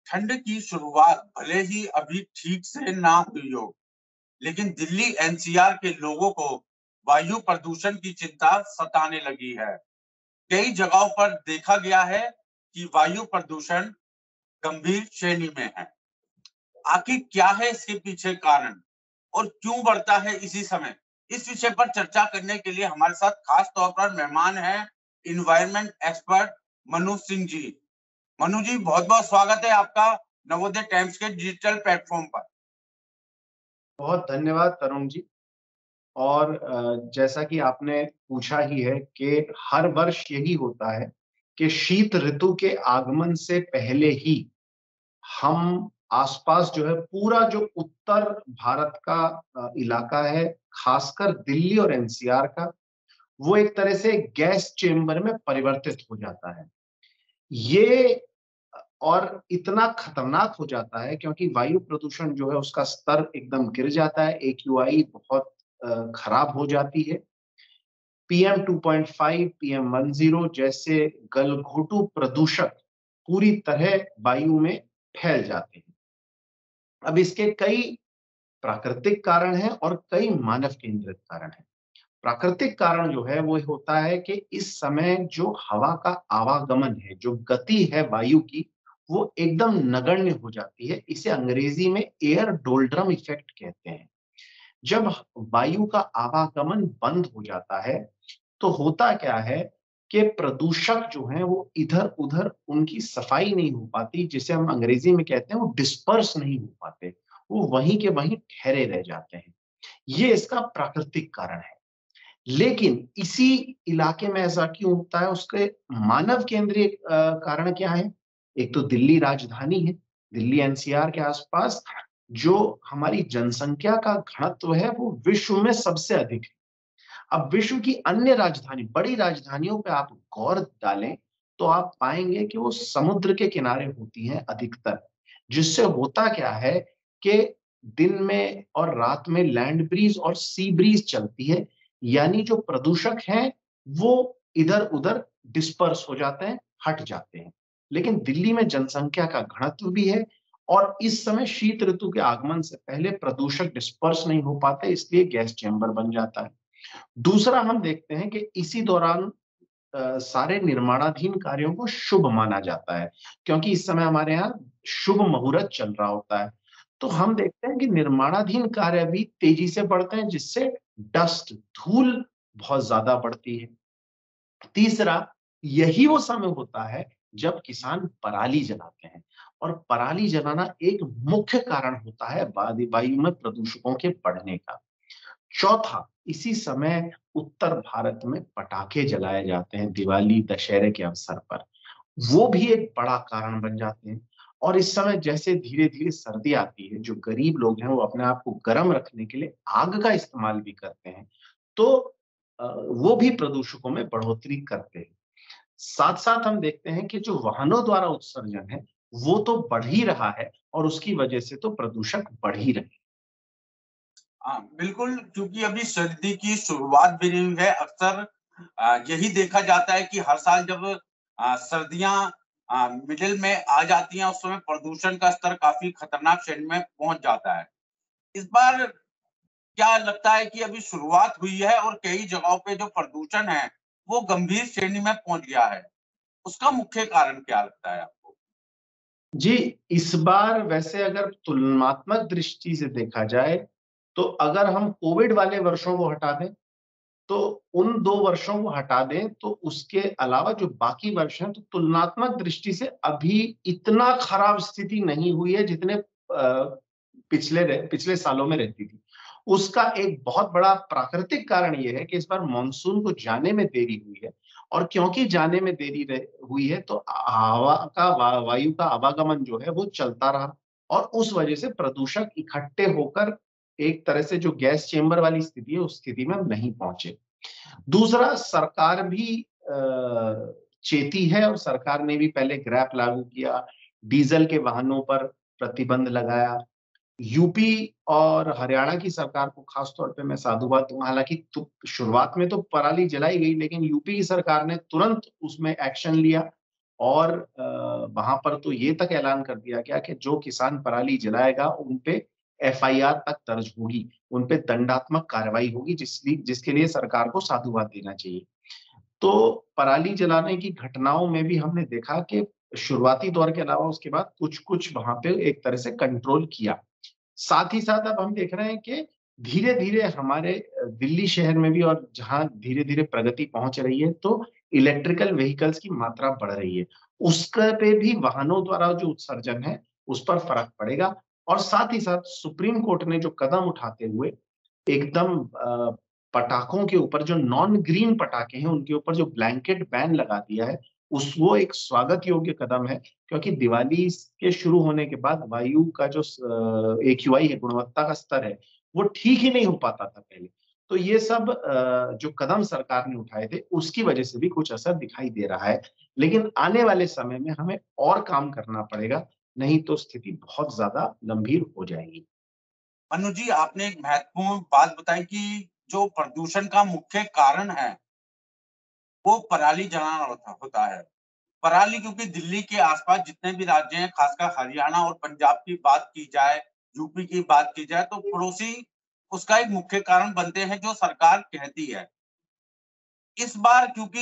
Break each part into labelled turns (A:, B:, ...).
A: ठंड की शुरुआत भले ही अभी ठीक से ना हुई हो, लेकिन दिल्ली एनसीआर के लोगों को वायु प्रदूषण की चिंता सताने लगी है। कई जगहों पर देखा गया है कि वायु प्रदूषण गंभीर श्रेणी में है। आखिर क्या है इसके पीछे कारण और क्यों बढ़ता है इसी समय? इस विषय पर चर्चा करने के लिए हमारे साथ खास तौर पर मेहमान हैं इन्वायरमेंट एक्सपर्ट मनु सिंह जी। मनु जी, बहुत-बहुत स्वागत है आपका नवोदय टाइम्स के डिजिटल प्लेटफॉर्म पर।
B: बहुत धन्यवाद तरुण जी। और जैसा कि आपने पूछा ही है कि हर वर्ष यही होता है कि शीत ऋतु के आगमन से पहले ही हम आसपास जो है पूरा जो उत्तर भारत का इलाका है, खासकर दिल्ली और एनसीआर का, वो एक तरह से गैस चेंबर में परिवर्तित हो जाता है। ये और इतना खतरनाक हो जाता है क्योंकि वायु प्रदूषण जो है उसका स्तर एकदम गिर जाता है, एक्यूआई बहुत खराब हो जाती है। पीएम 2.5, पीएम 10 जैसे गलघोटू प्रदूषक पूरी तरह वायु में फैल जाते हैं। अब इसके कई प्राकृतिक कारण हैं और कई मानव केंद्रित कारण हैं। प्राकृतिक कारण जो है वो होता है कि इस समय जो हवा का आवागमन है, जो गति है वायु की, वो एकदम नगण्य हो जाती है। इसे अंग्रेजी में एयर डोल्ड्रम इफेक्ट कहते हैं। जब वायु का आवागमन बंद हो जाता है, तो होता क्या है कि प्रदूषक जो हैं वो इधर-उधर उनकी सफाई नहीं हो पाती, जिसे हम अंग्रेजी में कहते हैं वो डिस्पर्स नहीं हो पाते। वो वहीं के वहीं ठहरे रह जाते हैं। ये इसका प्राकृतिक कारण है। लेकिन इसी इलाके में ऐसा क्यों होता है, उसके मानव केंद्रीय कारण क्या है? एक तो दिल्ली राजधानी है, दिल्ली एनसीआर के आसपास जो हमारी जनसंख्या का घनत्व है वो विश्व में सबसे अधिक है। अब विश्व की अन्य राजधानी, बड़ी राजधानियों पे आप गौर डालें, तो आप पाएँगे कि वो समुद्र के किनारे होती हैं अधिकतर, जिससे होता क्या है कि दिन में और रात में लैंड ब्रीज़ और सी ब्रीज़ चलती है, यानी जो प्रदूषक हैं, वो इधर-उधर डिस्पर्स हो जाते हैं, हट जाते हैं। लेकिन दिल्ली में जनसंख्या का घनत्व भी है और इस समय शीत ऋतु के आगमन से पहले प्रदूषक डिस्पर्स नहीं हो पाते, इसलिए गैस चैम्बर बन जाता है। दूसरा हम देखते हैं कि इसी दौरान सारे निर्माणाधीन कार्यों को शुभ माना जाता है, क्योंकि इस समय हमारे यहाँ शुभ मुहूर्त चल रहा होता है। तो हम देखते हैं कि निर्माणाधीन कार्य भी तेजी से बढ़ते हैं, जिससे डस्ट, धूल बहुत ज़्यादा बढ़ती है। तीसरा, यही वो समय होता है जब किसान पराली जलाते हैं और पराली जलाना एक मुख्य कारण होता है वायु में प्रदूषकों के बढ़ने का। चौथा, इसी समय उत्तर भारत में पटाखे जलाए जाते हैं दिवाली, दशहरे के अवसर पर। वो भी एक बड़ा कारण बन जाते हैं और इस समय जैसे धीरे-धीरे सर्दी आती है, जो गरीब लोग हैं वो अपने आप को गर्म रखने के लिए आग का इस्तेमाल भी करते हैं। तो वो भी प्रदूषकों में बढ़ोतरी करते हैं। साथ-साथ हम देखते हैं कि जो वाहनों द्वारा उत्सर्जन है, वो तो बढ़ ही रहा है और उसकी वजह से तो प्रदूषक बढ़ ही रहे हैं।
A: हाँ, बिल्कुल, क्योंकि अभी सर्दी की शुरुआत भी नहीं हुई है। अक्सर यही देखा जाता है कि हर साल जब सर्दियाँ मिडिल में आ जाती हैं, उस समय प्रदूषण का स्तर काफ़ी खतरनाक श्रेणी में पहुँच जाता है। इस बार क्या लगता है कि अभी शुरुआत हुई है और कई जगहों पे जो प्रदूषण है, वो गंभीर श्रेणी में पहुँच गया है। उसका मुख्य कारण क्या लगता है आपको?
B: जी, इस बार वैसे अगर तुलनात्मक दृष्टि से देखा जाए, तो अगर हम कोविड वाले वर्षों को हटा दें, तो उन 2 वर्षों को हटा दें, तो उसके अलावा जो बाकी वर्ष हैं, तो तुलनात्मक दृष्टि से अभी इतना खराब स्थिति नहीं हुई है, जितने पिछले सालों में रहती थी। उसका एक बहुत बड़ा प्राकृतिक कारण ये है कि इस बार मानसून को जाने में देरी हुई है और क्योंकि जाने में देरी हुई है, तो हवा का वायु का आवागमन जो है, वो चलता रहा और उस वजह से प्रदूषक इकट्ठे होकर एक तरह से जो गैस चेंबर वाली स्थिति है, उस स्थिति में हम नहीं पहुँचे। दूसरा, सरकार भी चेती है और सरकार ने भी पहले ग्रैप लागू किया, डीज़ल के वाहनों पर प्रतिबंध लगाया। यूपी और हरियाणा की सरकार को खास तौर पे मैं साधुवाद दूँगा, हालाँकि तो शुरुआत में तो पराली जलाई गई, लेकिन यूपी की सरकार ने तुरंत उसमें एक्शन लिया और वहां पर तो ये तक ऐलान कर दिया गया कि जो किसान पराली जलाएगा उन पे एफआईआर तक दर्ज होगी, उन पे दंडात्मक कार्रवाई होगी, जिसके लिए सरकार को साधुवाद देना चाहिए। तो पराली जलाने की घटनाओं में भी हमने देखा कि शुरुआती दौर के अलावा उसके बाद कुछ-कुछ वहां पे एक तरह से कंट्रोल किया। साथ ही साथ अब हम देख रहे हैं कि धीरे-धीरे हमारे दिल्ली शहर में भी, और जहाँ धीरे-धीरे प्रगति पहुँच रही है, तो इलेक्ट्रिकल व्हीकल्स की मात्रा बढ़ रही है। उसका पे भी वाहनों द्वारा जो उत्सर्जन है, उस पर फ़र्क पड़ेगा। और साथ ही साथ सुप्रीम कोर्ट ने जो कदम उठाते हुए एकदम पटाखों के ऊपर, जो नॉन ग्रीन पटाखे हैं, उनके ऊपर जो ब्लैंकेट बैन लगा दिया है, वो एक स्वागत योग्य कदम है। क्योंकि दिवाली के शुरू होने के बाद वायु का जो एक्यूआई है, गुणवत्ता का स्तर है, वो ठीक ही नहीं हो पाता था पहले। तो ये सब जो कदम सरकार ने उठाए थे, उसकी वजह से भी कुछ असर दिखाई दे रहा है। लेकिन आने वाले समय में हमें और काम करना पड़ेगा, नहीं तो स्थिति बहुत ज्यादा गंभीर हो जाएगी।
A: मनु जी, आपने एक महत्वपूर्ण बात बताई कि जो प्रदूषण का मुख्य कारण है, वो पराली जलाना होता है। पराली, क्योंकि दिल्ली के आसपास जितने भी राज्य हैं, खासकर हरियाणा और पंजाब की बात की जाए, यूपी की बात की जाए, तो पड़ोसी उसका एक मुख्य कारण बनते हैं, जो सरकार कहती है। इस बार क्योंकि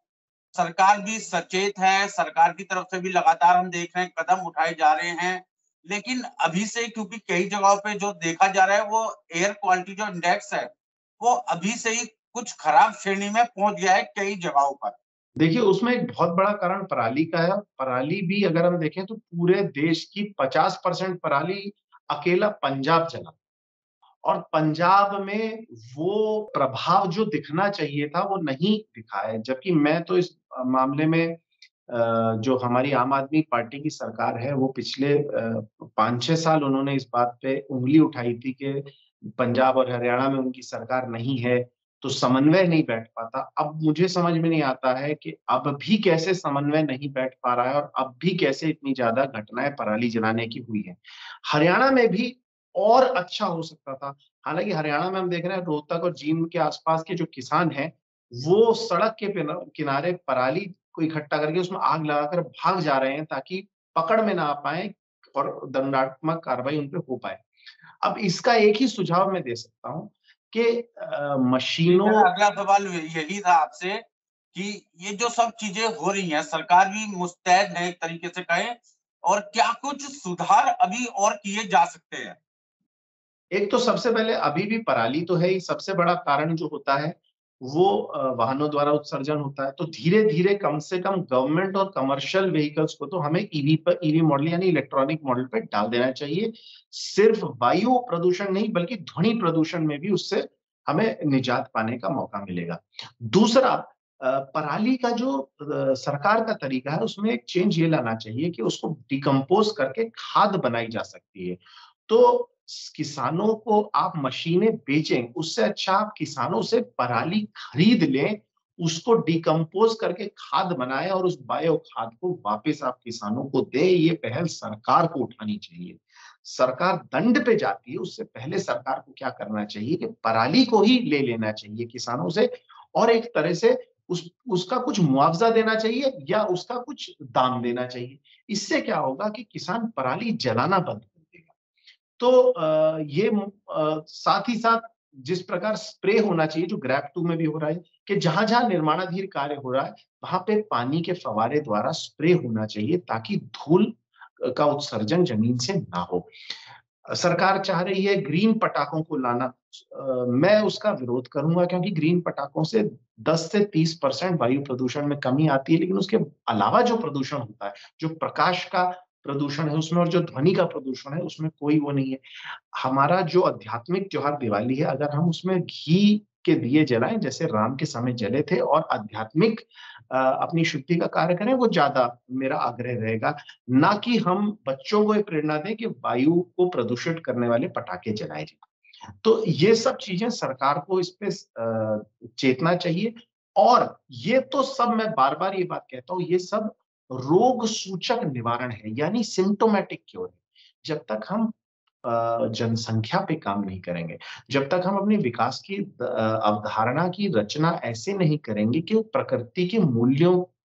A: सरकार भी सचेत है, सरकार की तरफ से भी लगातार हम देख रहे हैं कदम उठाए जा रहे हैं। लेकिन अभी से, क्योंकि कई जगहों पे जो देखा जा रहा है, वो एयर क्वालिटी जो इंडेक्स है, वो अभी से ही कुछ खराब श्रेणी में पहुंच गया है कई जगहों पर।
B: देखिए, उसमें एक बहुत बड़ा कारण पराली का है। पराली भी अगर हम देखें तो पूरे देश की 50% पराली अकेला पंजाब जला, और पंजाब में वो प्रभाव जो दिखना चाहिए था, वो नहीं दिखा है। जबकि मैं तो इस मामले में जो हमारी आम आदमी पार्टी की सरकार है, वो पिछले 5-6 साल उन्होंने इस बात पे उँगली उठाई थी कि पंजाब और हरियाणा में उनकी सरकार नहीं है, तो समन्वय नहीं बैठ पाता। अब मुझे समझ में नहीं आता है कि अब भी कैसे समन्वय नहीं बैठ पा रहा है, और अब भी कैसे इतनी ज़्यादा घटनाएँ पराली जलाने की हुई हैं। हरियाणा में भी और अच्छा हो सकता था। हालाँकि हरियाणा में हम देख रहे हैं रोहतक और जींद के आस-पास के जो किसान हैं, वो सड़क के किनारे पराली को इकट्ठा करके उसमें आग लगाकर भाग जा रहे हैं, ताकि पकड़ में ना आ पाएँ और दंडात्मक कार्रवाई उन पे हो पाए। अब इसका एक ही सुझाव मैं दे सकता हूँ कि
A: जी, मेरा
B: मशीनों
A: अगला सवाल यही था आपसे कि ये जो सब चीजें हो रही हैं, सरकार भी मुस्तैद है एक तरीके से कहें, और क्या कुछ सुधार अभी और किए जा सकते हैं?
B: एक तो सबसे पहले अभी भी पराली तो है ही, सबसे बड़ा कारण जो होता है वो वाहनों द्वारा उत्सर्जन होता है। तो धीरे-धीरे कम से कम गवर्नमेंट और कमर्शियल व्हीकल्स को तो हमें ईवी मॉडल यानी इलेक्ट्रॉनिक मॉडल पे डाल देना चाहिए। सिर्फ वायु प्रदूषण नहीं, बल्कि ध्वनि प्रदूषण में भी उससे हमें निजात पाने का मौका मिलेगा। दूसरा, पराली का जो सरकार का तरीका है, उसमें एक चेंज ये लाना चाहिए कि उसको डिकम्पोज़ करके खाद बनाई जा सकती है। तो किसानों को आप मशीनें बेचें, उससे अच्छा आप किसानों से पराली खरीद लें, उसको डिकम्पोज़ करके खाद बनाएँ और उस बायो खाद को वापस आप किसानों को दें। ये पहल सरकार को उठानी चाहिए। सरकार दंड पे जाती है, उससे पहले सरकार को क्या करना चाहिए कि पराली को ही ले लेना चाहिए किसानों से, और एक तरह से उसका कुछ मुआवज़ा देना चाहिए या उसका कुछ दाम देना चाहिए। इससे क्या होगा कि किसान पराली जलाना बंद कर देगा। तो साथ ही साथ जिस प्रकार स्प्रे होना चाहिए, जो ग्रैब 2 में भी हो रहा है, कि जहाँ-जहाँ निर्माणाधीन कार्य हो रहा है, वहाँ पे पानी के फव्वारे द्वारा स्प्रे होना चाहिए, ताकि धूल का उत्सर्जन जमीन से ना हो। सरकार चाह रही है ग्रीन पटाखों को लाना। मैं उसका विरोध करूँगा, क्योंकि ग्रीन पटाखों से 10 से 30% वायु प्रदूषण में कमी आती है, लेकिन उसके अलावा जो प्रदूषण होता है, जो प्रकाश का प्रदूषण है उसमें, और जो ध्वनि का प्रदूषण है उसमें, कोई वो नहीं है। हमारा जो आध्यात्मिक त्योहार दिवाली है, अगर हम उसमें घी के दिए जलाएँ जैसे राम के समय जले थे, और आध्यात्मिक अपनी शुद्धि का कार्य करें, वो ज़्यादा मेरा आग्रह रहेगा। ना कि हम बच्चों को ये प्रेरणा दें कि वायु को प्रदूषित करने वाले पटाखे जलाए जाएँ। तो ये सब चीज़ें सरकार को इस पे चेतना चाहिए। और ये तो सब, मैं बार-बार ये बात कहता हूँ, ये सब रोग सूचक निवारण है, यानी सिम्प्टोमेटिक क्योर है। जब तक हम जनसंख्या पे काम नहीं करेंगे, जब तक हम अपने विकास की अवधारणा की रचना ऐसे नहीं करेंगे कि वो प्रकृति के मूल्यों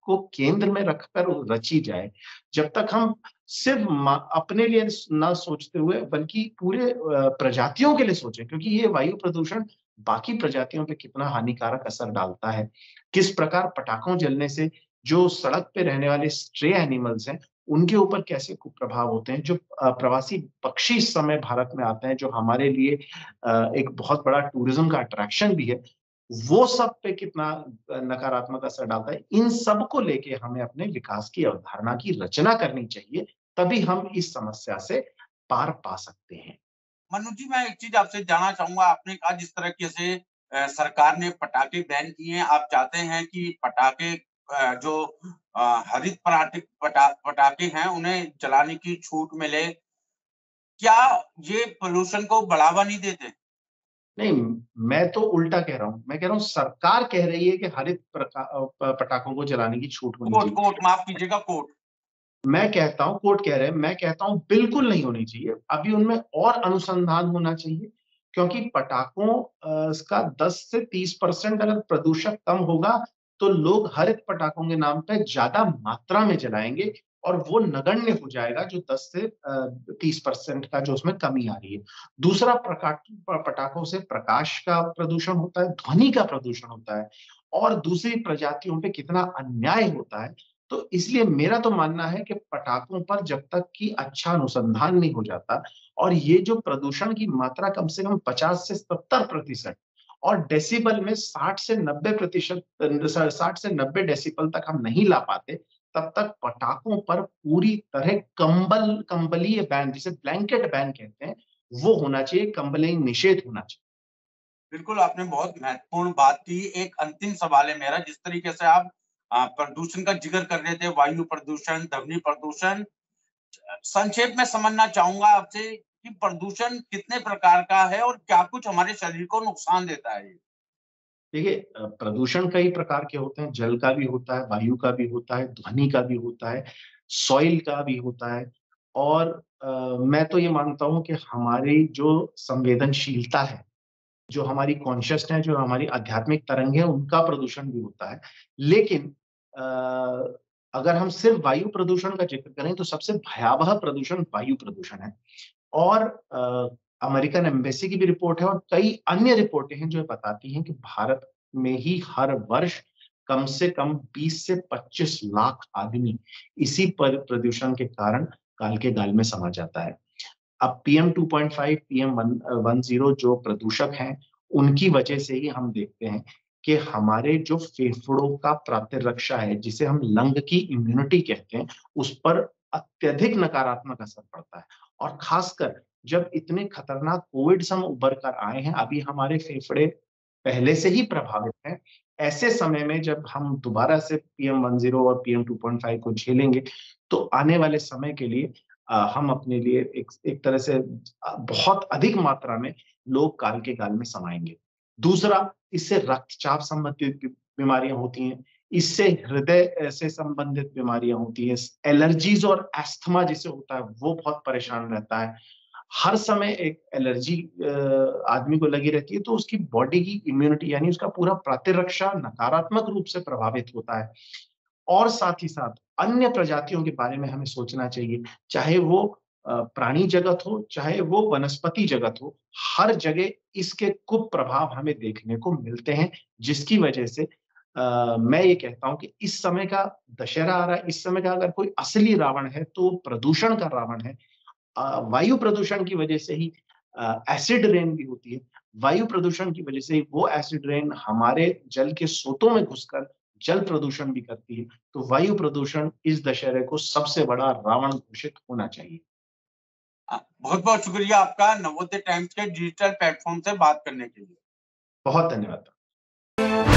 B: को केंद्र में रखकर रची जाए, जब तक हम सिर्फ अपने लिए ना सोचते हुए बल्कि पूरे प्रजातियों के लिए सोचें, क्योंकि ये वायु प्रदूषण बाकी प्रजातियों पे कितना हानिकारक असर डालता है, किस प्रकार पटाखों जलने से जो सड़क पे रहने वाले स्ट्रे एनिमल्स हैं, उनके ऊपर कैसे कुप्रभाव होते हैं, जो प्रवासी पक्षी इस समय भारत में आते हैं, जो हमारे लिए एक बहुत बड़ा टूरिज्म का अट्रैक्शन भी है, वो सब पे कितना नकारात्मक असर डालता है। इन सब को लेके हमें अपने विकास की अवधारणा की रचना करनी चाहिए, तभी हम इस समस्या से पार पा सकते हैं।
A: मनु जी, मैं एक चीज आपसे जानना चाहूंगा। आपने कहा जिस तरीके से सरकार ने पटाखे बैन किए हैं, आप चाहते हैं कि पटाखे जो हरित पटाखे हैं उन्हें जलाने की छूट मिले। क्या ये पोल्यूशन को बढ़ावा नहीं देते?
B: नहीं, मैं तो उल्टा कह रहा हूँ। मैं कह रहा हूँ सरकार कह रही है कि हरित पटाखों को जलाने की छूट होनी चाहिए।
A: कोर्ट माफ कीजिएगा, कोर्ट।
B: मैं कहता हूँ, कोर्ट कह रहे हैं, मैं कहता हूँ बिल्कुल नहीं होनी चाहिए। अभी उनमें और अनुसंधान होना चाहिए, क्योंकि पटाखों का 10 से 30% अगर प्रदूषण कम होगा, तो लोग हरित पटाखों के नाम पे ज्यादा मात्रा में जलाएंगे और वो नगण्य हो जाएगा, जो 10 से 30% का जो उसमें कमी आ रही है। दूसरा, पटाखों से प्रकाश का प्रदूषण होता है, ध्वनि का प्रदूषण होता है और दूसरी प्रजातियों पे कितना अन्याय होता है। तो इसलिए मेरा तो मानना है कि पटाखों पर जब तक कि अच्छा अनुसंधान नहीं हो जाता और ये जो प्रदूषण की मात्रा कम से कम 50 से 70% और डेसिबल में 60 से 90 डेसिबल तक हम नहीं ला पाते, तब तक पटाखों पर पूरी तरह कंबलीय बैन, जिसे ब्लैंकेट बैन कहते हैं, वो होना चाहिए, कंबलीय निषेध होना चाहिए।
A: बिल्कुल, आपने बहुत महत्वपूर्ण बात की। एक अंतिम सवाल है मेरा। जिस तरीके से आप प्रदूषण का जिक्र कर रहे थे, वायु प्रदूषण, ध्वनि प्रदूषण, संक्षेप में समझना चाहूंगा आपसे कि प्रदूषण कितने प्रकार का है और क्या कुछ हमारे शरीर को नुकसान देता है?
B: देखिए, प्रदूषण कई प्रकार के होते हैं। जल का भी होता है, वायु का भी होता है, ध्वनि का भी होता है, सॉइल का भी होता है और मैं तो ये मानता हूँ कि हमारी जो संवेदनशीलता है, जो हमारी कॉन्शियसनेस है, जो हमारी आध्यात्मिक तरंग है, उनका प्रदूषण भी होता है। लेकिन अगर हम सिर्फ वायु प्रदूषण का जिक्र करें, तो सबसे भयावह प्रदूषण वायु प्रदूषण है और अमेरिकन एम्बेसी की भी रिपोर्ट है और कई अन्य रिपोर्टें हैं जो बताती हैं कि भारत में ही हर वर्ष कम से कम 20 से 25 लाख आदमी इसी पर प्रदूषण के कारण काल के गाल में समा जाता है। अब PM 2.5, PM 10 जो प्रदूषक हैं, उनकी वजह से ही हम देखते हैं कि हमारे जो फेफड़ों का प्रतिरक्षा है, जिसे हम लंग की इम्यूनिटी कहते हैं, उस पर अत्यधिक नकारात्मक असर पड़ता है और खासकर जब इतने खतरनाक कोविड से हम उभर कर आए हैं, अभी हमारे फेफड़े पहले से ही प्रभावित हैं। ऐसे समय में जब हम दोबारा से PM 10 और PM 2.5 को झेलेंगे, तो आने वाले समय के लिए हम अपने लिए एक तरह से बहुत अधिक मात्रा में लोग काल के गाल में समाएंगे। दूसरा, इससे रक्तचाप संबंधित बीमारियां होती हैं, इससे हृदय से संबंधित बीमारियां होती हैं, एलर्जीज और अस्थमा जिसे होता है वो बहुत परेशान रहता है। हर समय एक एलर्जी आदमी को लगी रहती है, तो उसकी बॉडी की इम्यूनिटी यानी उसका पूरा प्रतिरक्षा नकारात्मक रूप से प्रभावित होता है। और साथ ही साथ अन्य प्रजातियों के बारे में हमें सोचना चाहिए, चाहे वो प्राणी जगत हो, चाहे वो वनस्पति जगत हो, हर जगह इसके कुप्रभाव हमें देखने को मिलते हैं, जिसकी वजह से मैं ये कहता हूँ कि इस समय का दशहरा आ रहा है, इस समय का अगर कोई असली रावण है, तो प्रदूषण का रावण है। वायु प्रदूषण की वजह से ही एसिड रेन भी होती है। वायु प्रदूषण की वजह से ही वो एसिड रेन हमारे जल के स्रोतों में घुसकर जल प्रदूषण भी करती है। तो वायु प्रदूषण इस दशहरे को सबसे बड़ा रावण घोषित होना चाहिए।
A: बहुत बहुत शुक्रिया आपका नवोदय टाइम्स के डिजिटल प्लेटफॉर्म से बात करने के लिए।
B: बहुत धन्यवाद।